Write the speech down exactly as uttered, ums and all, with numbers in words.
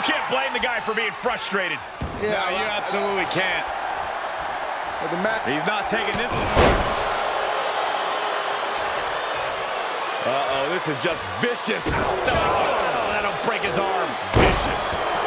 can't blame the guy for being frustrated. Yeah, no, you absolutely can't. Well, the mat He's not taking this. Uh-oh, this is just vicious. No, that'll break his arm. Vicious.